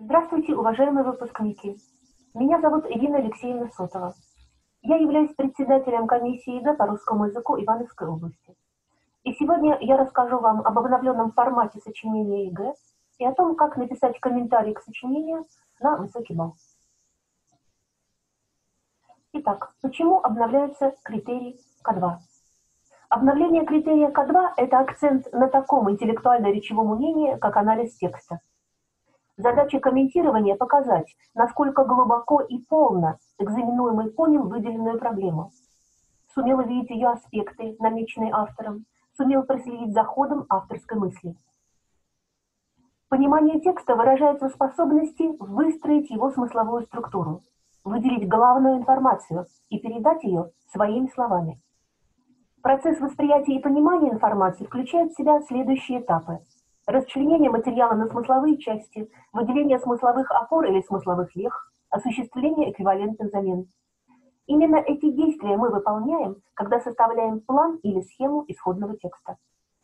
Здравствуйте, уважаемые выпускники. Меня зовут Ирина Алексеевна Сотова. Я являюсь председателем комиссии ЕГЭ по русскому языку Ивановской области. И сегодня я расскажу вам об обновленном формате сочинения ЕГЭ и о том, как написать комментарий к сочинению на высокий балл. Итак, почему обновляется критерий К2? Обновление критерия К2 – это акцент на таком интеллектуально-речевом умении, как анализ текста. Задача комментирования – показать, насколько глубоко и полно экзаменуемый понял выделенную проблему. Сумел увидеть ее аспекты, намеченные автором, сумел проследить за ходом авторской мысли. Понимание текста выражается в способности выстроить его смысловую структуру, выделить главную информацию и передать ее своими словами. Процесс восприятия и понимания информации включает в себя следующие этапы: расчленение материала на смысловые части, выделение смысловых опор или смысловых вех, осуществление эквивалентных замен. Именно эти действия мы выполняем, когда составляем план или схему исходного текста.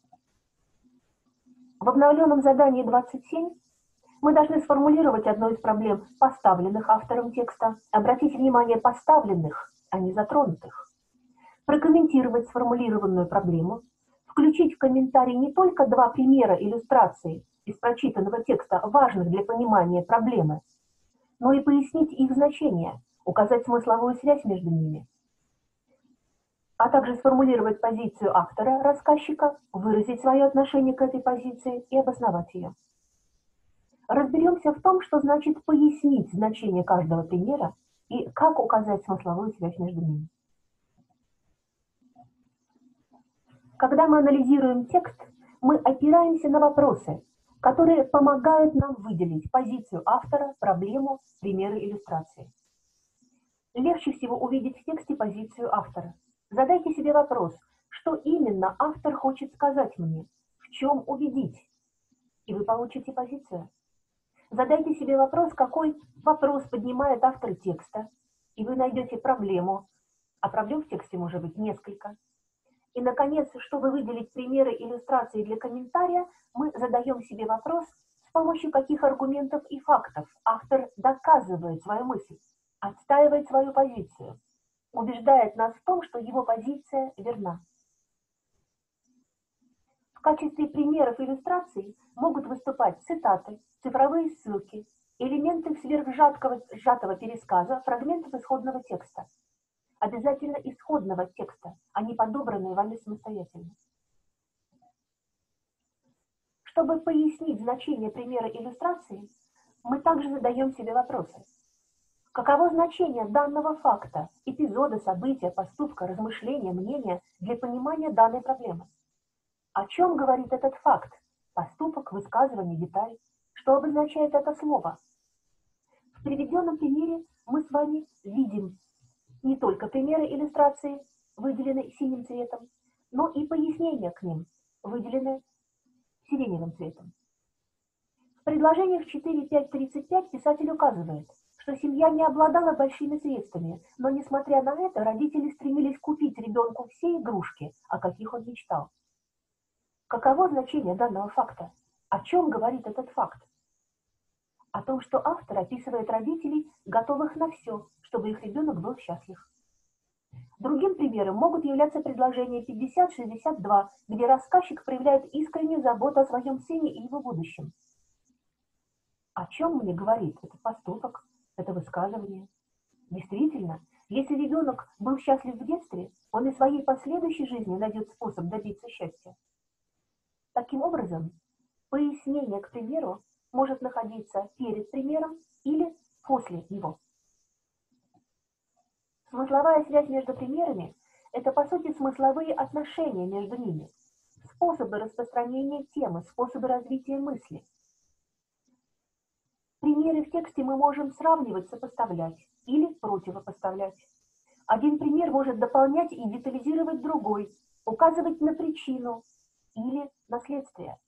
В обновленном задании 27 мы должны сформулировать одну из проблем, поставленных автором текста. Обратите внимание, поставленных, а не затронутых. Прокомментировать сформулированную проблему, включить в комментарий не только два примера иллюстрации из прочитанного текста, важных для понимания проблемы, но и пояснить их значение, указать смысловую связь между ними, а также сформулировать позицию автора, рассказчика, выразить свое отношение к этой позиции и обосновать ее. Разберемся в том, что значит пояснить значение каждого примера и как указать смысловую связь между ними. Когда мы анализируем текст, мы опираемся на вопросы, которые помогают нам выделить позицию автора, проблему, примеры иллюстрации. Легче всего увидеть в тексте позицию автора. Задайте себе вопрос, что именно автор хочет сказать мне, в чем убедить, и вы получите позицию. Задайте себе вопрос, какой вопрос поднимает автор текста, и вы найдете проблему, а проблем в тексте может быть несколько. И, наконец, чтобы выделить примеры иллюстрации для комментария, мы задаем себе вопрос, с помощью каких аргументов и фактов автор доказывает свою мысль, отстаивает свою позицию, убеждает нас в том, что его позиция верна. В качестве примеров иллюстраций могут выступать цитаты, цифровые ссылки, элементы сжатого пересказа, фрагментов исходного текста. Обязательно исходного текста, а не подобранные вами самостоятельно. Чтобы пояснить значение примера иллюстрации, мы также задаем себе вопросы. Каково значение данного факта, эпизода, события, поступка, размышления, мнения для понимания данной проблемы? О чем говорит этот факт, поступок, высказывание, деталь? Что обозначает это слово? В приведенном примере мы с вами видим не только примеры иллюстрации, выделены синим цветом, но и пояснения к ним, выделены сиреневым цветом. В предложениях 4, 5, 35 писатель указывает, что семья не обладала большими средствами, но, несмотря на это, родители стремились купить ребенку все игрушки, о каких он мечтал. Каково значение данного факта? О чем говорит этот факт? О том, что автор описывает родителей, готовых на все, чтобы их ребенок был счастлив. Другим примером могут являться предложения 50-62, где рассказчик проявляет искреннюю заботу о своем сыне и его будущем. О чем мне говорит этот поступок, это высказывание? Действительно, если ребенок был счастлив в детстве, он и в своей последующей жизни найдет способ добиться счастья. Таким образом, пояснение к примеру может находиться перед примером или после него. Смысловая связь между примерами – это, по сути, смысловые отношения между ними, способы распространения темы, способы развития мысли. Примеры в тексте мы можем сравнивать, сопоставлять или противопоставлять. Один пример может дополнять и детализировать другой, указывать на причину или на следствие.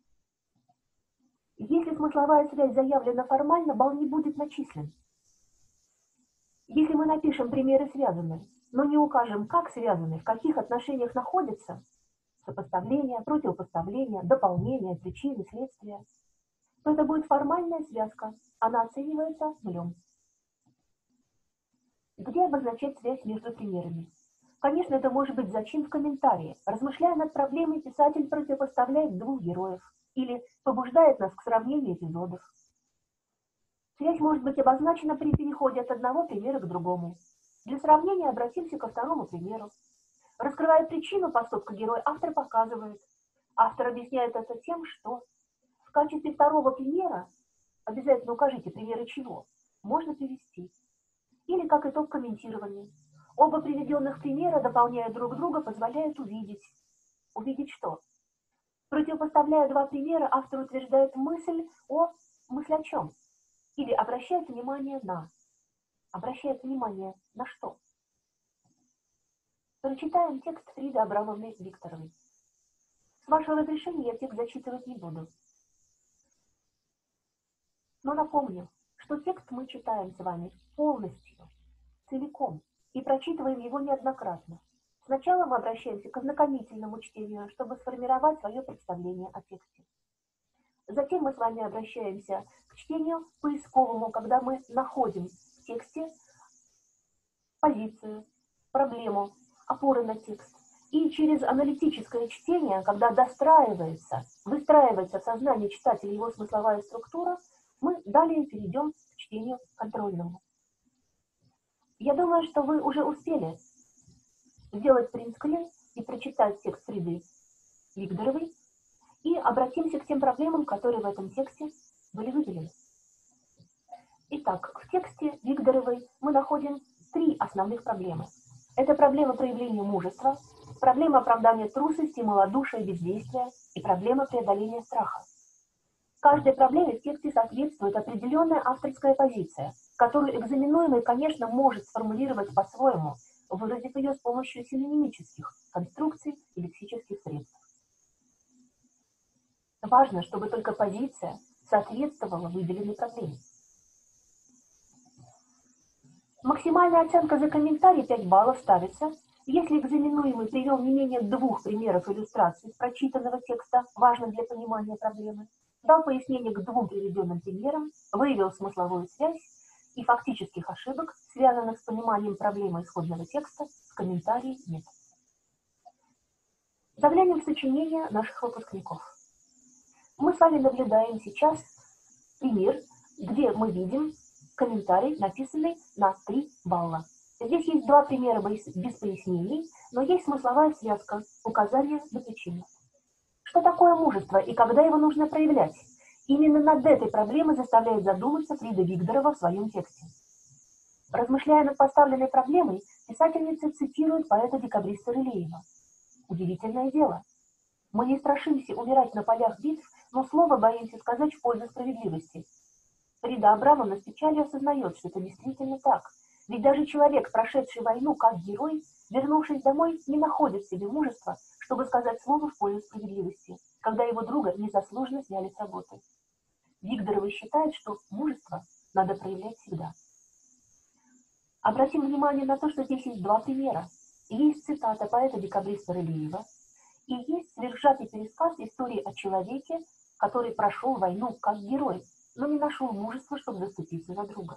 Если смысловая связь заявлена формально, балл не будет начислен. Если мы напишем примеры связанные, но не укажем, как связаны, в каких отношениях находятся, сопоставление, противопоставление, дополнение, причины, следствия, то это будет формальная связка, она оценивается нулем. Где обозначать связь между примерами? Конечно, это может быть зачин в комментарии. Размышляя над проблемой, писатель противопоставляет двух героев или побуждает нас к сравнению эпизодов. Связь может быть обозначена при переходе от одного примера к другому. Для сравнения обратимся ко второму примеру. Раскрывая причину поступка героя, автор показывает. Автор объясняет это тем, что в качестве второго примера, обязательно укажите примеры чего, можно привести. Или как итог комментирования. Оба приведенных примера, дополняя друг друга, позволяют увидеть. Увидеть что? Противопоставляя два примера, автор утверждает мысль о чем? Или обращает внимание на. Обращает внимание на что? Прочитаем текст Фриды Абрамовны Викторовой. С вашего разрешения я текст зачитывать не буду. Но напомню, что текст мы читаем с вами полностью, целиком, и прочитываем его неоднократно. Сначала мы обращаемся к ознакомительному чтению, чтобы сформировать свое представление о тексте. Затем мы с вами обращаемся к чтению поисковому, когда мы находим в тексте позицию, проблему, опоры на текст. И через аналитическое чтение, когда выстраивается в сознании читателя его смысловая структура, мы далее перейдем к чтению контрольному. Я думаю, что вы уже успели сделать принтскрин и прочитать текст Фриды Викторовой, и обратимся к тем проблемам, которые в этом тексте были выделены. Итак, в тексте Викторовой мы находим три основных проблемы. Это проблема проявления мужества, проблема оправдания трусости, малодушия, бездействия и проблема преодоления страха. Каждой проблеме в тексте соответствует определенная авторская позиция, которую экзаменуемый, конечно, может сформулировать по-своему, выразив ее с помощью синонимических конструкций и лексических средств. Важно, чтобы только позиция соответствовала выделенной проблеме. Максимальная оценка за комментарий 5 баллов ставится, если экзаменуемый привел не менее 2 примеров иллюстраций прочитанного текста, важных для понимания проблемы, дал пояснение к 2 приведенным примерам, выявил смысловую связь и фактических ошибок, связанных с пониманием проблемы исходного текста, в комментарии нет. Заглянем в сочинение наших выпускников. Мы с вами наблюдаем сейчас пример, где мы видим комментарий, написанный на 3 балла. Здесь есть 2 примера без пояснений, но есть смысловая связка, указание на причину. Что такое мужество и когда его нужно проявлять? Именно над этой проблемой заставляет задуматься Фрида Викторова в своем тексте. Размышляя над поставленной проблемой, писательница цитирует поэта-декабриста Рылеева. Удивительное дело. Мы не страшимся умирать на полях битв, но слово боимся сказать в пользу справедливости. Фрида Абрамовна с печалью осознает, что это действительно так. Ведь даже человек, прошедший войну как герой, вернувшись домой, не находит в себе мужества, чтобы сказать слово в пользу справедливости, когда его друга незаслуженно сняли с работы. Викторова считает, что мужество надо проявлять всегда. Обратим внимание на то, что здесь есть 2 примера. Есть цитата поэта-декабриста Рылеева, и есть сверхсжатый пересказ истории о человеке, который прошел войну как герой, но не нашел мужества, чтобы заступиться за друга.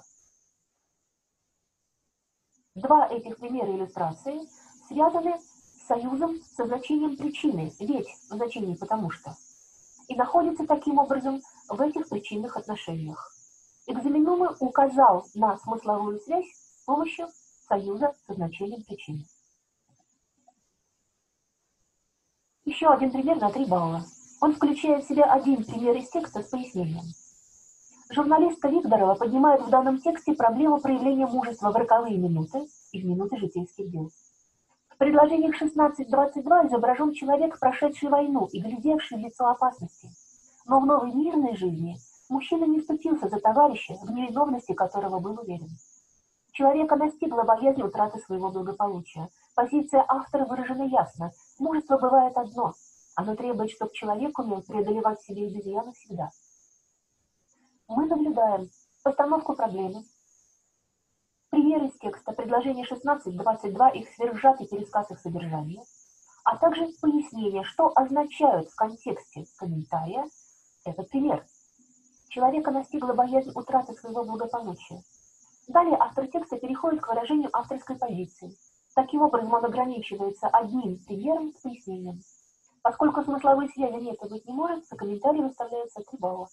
2 этих примера иллюстрации связаны с союзом со значением причины, ведь в значении «потому что», и находятся таким образом в этих причинных отношениях. Экзаменуемый указал на смысловую связь с помощью союза со значением причины. Еще один пример на 3 балла. Он включает в себя один пример из текста с пояснением. Журналистка Викторова поднимает в данном тексте проблему проявления мужества в роковые минуты и в минуты житейских дел. В предложениях 16-22 изображен человек, прошедший войну и глядевший в лицо опасности. Но в новой мирной жизни мужчина не вступился за товарища, в невиновности которого был уверен. Человека настигла боязнь утраты своего благополучия. Позиция автора выражена ясно. Мужество бывает одно. Оно требует, чтобы человек умел преодолевать в себе обезьяну всегда. Мы наблюдаем постановку проблемы, пример из текста, предложение 16-22, их сверхсжатый пересказ их содержания, а также пояснение, что означают в контексте комментария этот пример. Человека настигла боязнь утраты своего благополучия. Далее автор текста переходит к выражению авторской позиции. Таким образом, он ограничивается одним примером с пояснением. Поскольку смысловой связи нет и быть не может, за комментарий выставляется 3 балла.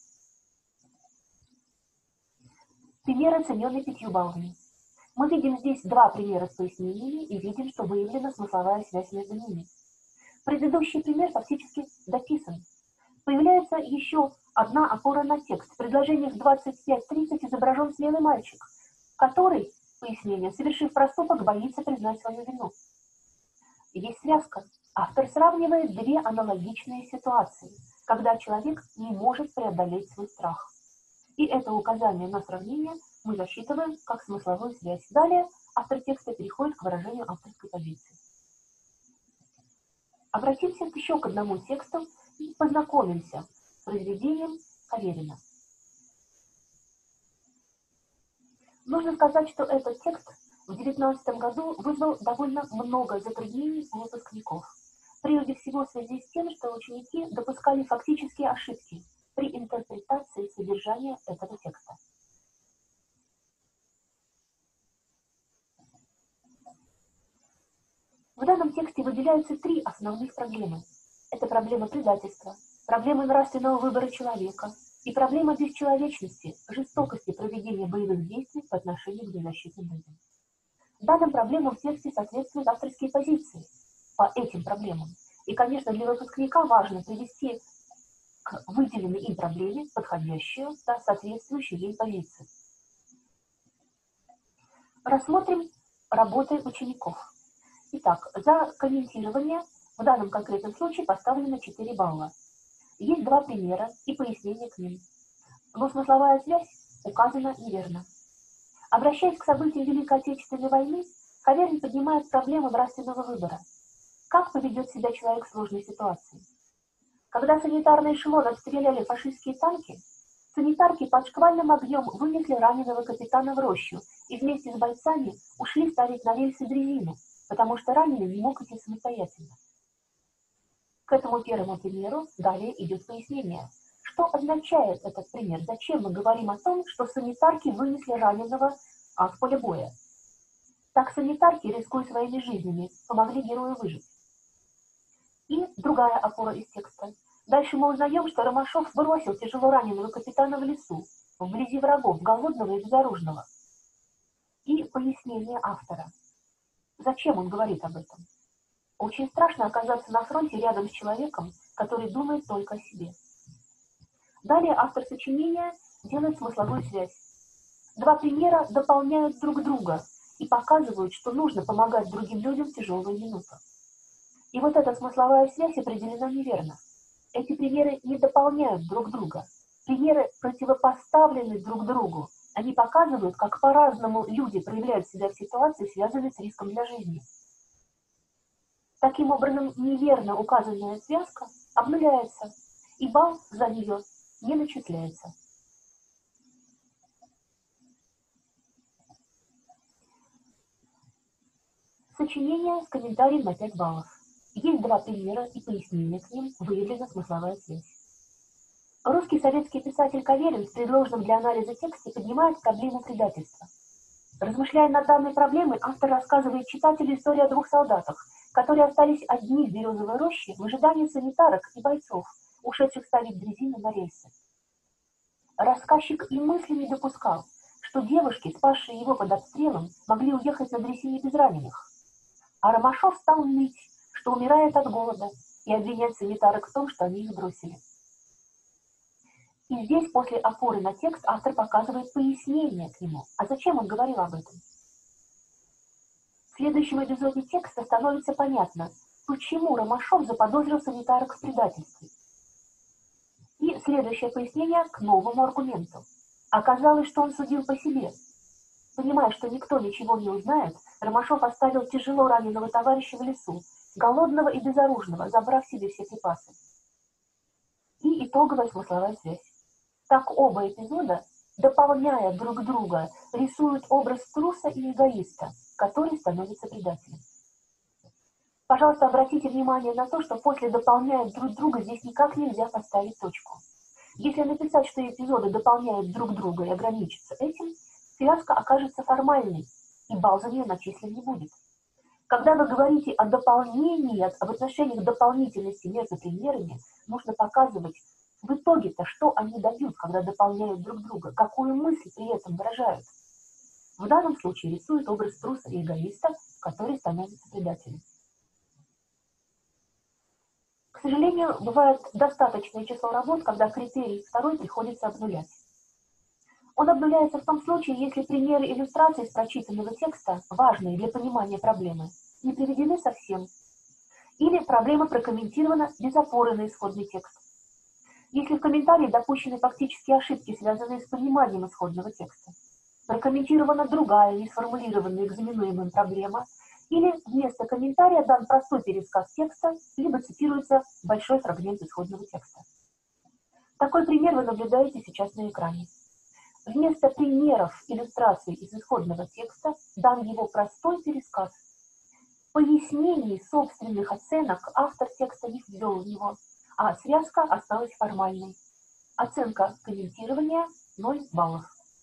Пример, оцененный 5 баллами. Мы видим здесь 2 примера с пояснениями и видим, что выявлена смысловая связь между ними. Предыдущий пример фактически дописан. Появляется еще одна опора на текст. В предложениях 25-30 изображен смелый мальчик, который, пояснение, совершив проступок, боится признать свою вину. Есть связка. Автор сравнивает 2 аналогичные ситуации, когда человек не может преодолеть свой страх. И это указание на сравнение мы засчитываем как смысловую связь. Далее автор текста переходит к выражению авторской позиции. Обратимся еще к одному тексту и познакомимся с произведением Каверина. Нужно сказать, что этот текст в 2019 году вызвал довольно много затруднений у выпускников. Прежде всего в связи с тем, что ученики допускали фактические ошибки при интерпретации содержания этого текста. В данном тексте выделяются 3 основных проблемы. Это проблема предательства, проблема нравственного выбора человека и проблема бесчеловечности, жестокости проведения боевых действий по отношению к беззащитным людям. Данным проблемам в тексте соответствуют авторские позиции по этим проблемам. И, конечно, для выпускника важно привести к выделенной им проблеме подходящую, соответствующую ей позицию. Рассмотрим работы учеников. Итак, за комментирование в данном конкретном случае поставлено 4 балла. Есть 2 примера и пояснения к ним. Но смысловая связь указана неверно. Обращаясь к событиям Великой Отечественной войны, Каверин поднимает проблему нравственного выбора. Как поведет себя человек в сложной ситуации? Когда санитарный эшелон обстреляли фашистские танки, санитарки под шквальным огнем вынесли раненого капитана в рощу и вместе с бойцами ушли ставить на рельсы дрезину, потому что раненый не мог идти самостоятельно. К этому первому примеру далее идет пояснение. Что означает этот пример? Зачем мы говорим о том, что санитарки вынесли раненого с поля боя? Так санитарки, рискуя своими жизнями, помогли герою выжить. И другая опора из текста. Дальше мы узнаем, что Ромашов бросил тяжело раненого капитана в лесу, вблизи врагов, голодного и безоружного. И пояснение автора. Зачем он говорит об этом? Очень страшно оказаться на фронте рядом с человеком, который думает только о себе. Далее автор сочинения делает смысловую связь. 2 примера дополняют друг друга и показывают, что нужно помогать другим людям в тяжелую минуту. И вот эта смысловая связь определена неверно. Эти примеры не дополняют друг друга. Примеры противопоставлены друг другу. Они показывают, как по-разному люди проявляют себя в ситуации, связанной с риском для жизни. Таким образом, неверно указанная связка обнуляется, и балл за нее не начисляется. Сочинение с комментарием на 5 баллов. Есть 2 примера и пояснения к ним, выявлена смысловая связь. Русский советский писатель Каверин в предложенном для анализа тексте поднимает проблему предательства. Размышляя над данной проблемой, автор рассказывает читателю историю о 2 солдатах, которые остались одни в березовой роще в ожидании санитарок и бойцов, ушедших ставить дрезину на рельсы. Рассказчик и мысли не допускал, что девушки, спасшие его под обстрелом, могли уехать на дрезине без раненых. А Ромашов стал ныть, что умирает от голода, и обвинять санитарок в том, что они их бросили. И здесь, после опоры на текст, автор показывает пояснение к нему. А зачем он говорил об этом? В следующем эпизоде текста становится понятно, почему Ромашов заподозрил санитарок в предательстве. И следующее пояснение к новому аргументу. Оказалось, что он судил по себе. Понимая, что никто ничего не узнает, Ромашов оставил тяжело раненого товарища в лесу, голодного и безоружного, забрав себе все припасы. И итоговая смысловая связь. Так оба эпизода, дополняя друг друга, рисуют образ труса и эгоиста, который становится предателем. Пожалуйста, обратите внимание на то, что после дополняют друг друга здесь никак нельзя поставить точку. Если написать, что эпизоды дополняют друг друга и ограничиться этим, связка окажется формальной, и балл за нее начислен не будет. Когда вы говорите о дополнении, об отношениях дополнительности между примерами, нужно показывать в итоге-то, что они дают, когда дополняют друг друга, какую мысль при этом выражают. В данном случае рисует образ труса и эгоиста, который становится предателем. К сожалению, бывает достаточное число работ, когда критерий второй приходится обнулять. Он обнуляется в том случае, если примеры иллюстраций из прочитанного текста, важные для понимания проблемы, не приведены совсем, или проблема прокомментирована без опоры на исходный текст. Если в комментарии допущены фактические ошибки, связанные с пониманием исходного текста, прокомментирована другая, не сформулированная экзаменуемым проблема, или вместо комментария дан простой пересказ текста, либо цитируется большой фрагмент исходного текста. Такой пример вы наблюдаете сейчас на экране. Вместо примеров иллюстраций из исходного текста дан его простой пересказ. Пояснений собственных оценок автор текста не ввел в него, а связка осталась формальной. Оценка комментирования 0 баллов.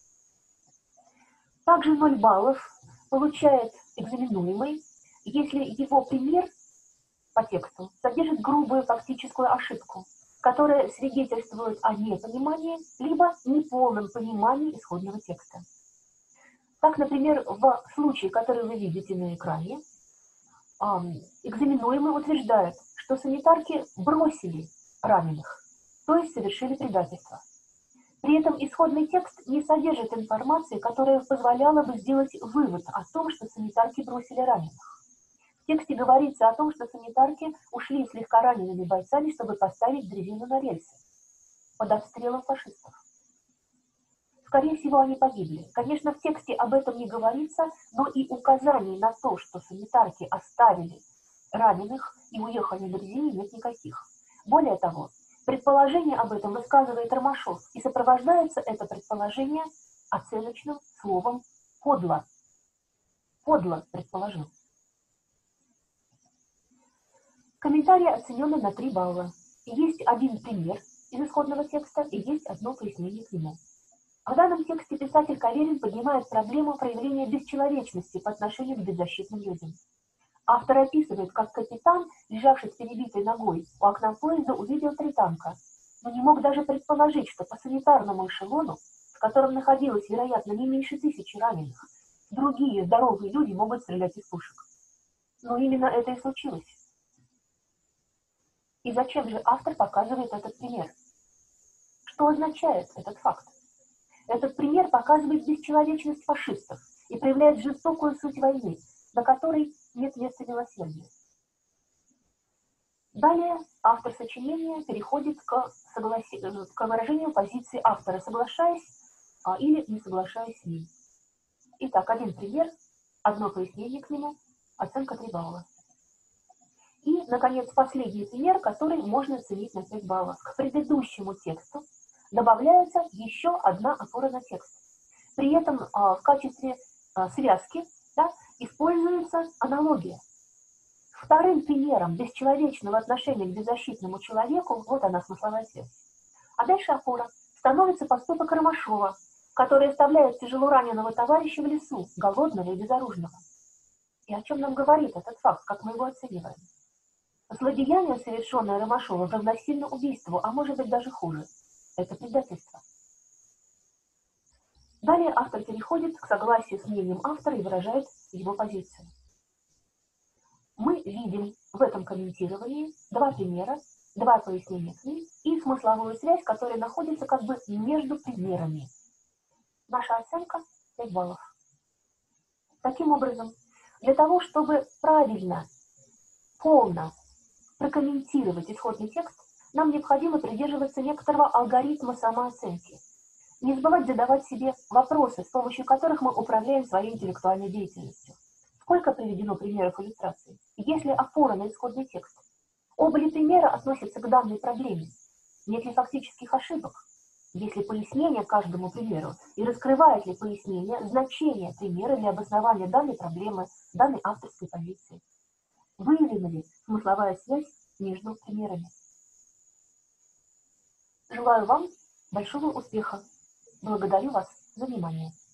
Также 0 баллов получает экзаменуемый, если его пример по тексту содержит грубую фактическую ошибку, которая свидетельствует о непонимании либо неполном понимании исходного текста. Так, например, в случае, который вы видите на экране, экзаменуемый утверждает, что санитарки бросили раненых, то есть совершили предательство. При этом исходный текст не содержит информации, которая позволяла бы сделать вывод о том, что санитарки бросили раненых. В тексте говорится о том, что санитарки ушли слегка ранеными бойцами, чтобы поставить дрезину на рельсы под обстрелом фашистов. Скорее всего, они погибли. Конечно, в тексте об этом не говорится, но и указаний на то, что санитарки оставили раненых и уехали на дрезине, нет никаких. Более того, предположение об этом высказывает Ромашов, и сопровождается это предположение оценочным словом «подло». Подло предположил. Комментарии оценены на 3 балла. Есть один пример из исходного текста и есть одно пояснение к нему. В данном тексте писатель Каверин поднимает проблему проявления бесчеловечности по отношению к беззащитным людям. Автор описывает, как капитан, лежавший с перебитой ногой у окна поезда, увидел 3 танка, но не мог даже предположить, что по санитарному эшелону, в котором находилось, вероятно, не меньше 1000 раненых, другие здоровые люди могут стрелять из пушек. Но именно это и случилось. И зачем же автор показывает этот пример? Что означает этот факт? Этот пример показывает бесчеловечность фашистов и проявляет жестокую суть войны, на которой нет места милосердия. Далее автор сочинения переходит к выражению позиции автора, соглашаясь или не соглашаясь с ним. Итак, один пример, одно пояснение к нему, оценка 3 балла. И, наконец, последний пример, который можно оценить на 5 баллов. К предыдущему тексту добавляется еще одна опора на текст. При этом в качестве связки используется аналогия. Вторым примером бесчеловечного отношения к беззащитному человеку, вот она смысловая связь. А дальше опора становится поступок Ромашова, который оставляет тяжело раненого товарища в лесу, голодного и безоружного. И о чем нам говорит этот факт, как мы его оцениваем? Злодеяние, совершенное Ромашовым, равносильно убийству, а может быть даже хуже. Это предательство. Далее автор переходит к согласию с мнением автора и выражает его позицию. Мы видим в этом комментировании 2 примера, 2 пояснения к ним и смысловую связь, которая находится как бы между примерами. Наша оценка 5 баллов. Таким образом, для того, чтобы правильно, полно прокомментировать исходный текст, нам необходимо придерживаться некоторого алгоритма самооценки. Не забывать задавать себе вопросы, с помощью которых мы управляем своей интеллектуальной деятельностью. Сколько приведено примеров иллюстраций? Есть ли опора на исходный текст? Оба ли примера относятся к данной проблеме? Нет ли фактических ошибок? Есть ли пояснение каждому примеру? И раскрывает ли пояснение значение примера для обоснования данной проблемы, данной авторской позиции? Выявлена ли смысловая связь между примерами? Желаю вам Большого успеха! Благодарю вас за внимание.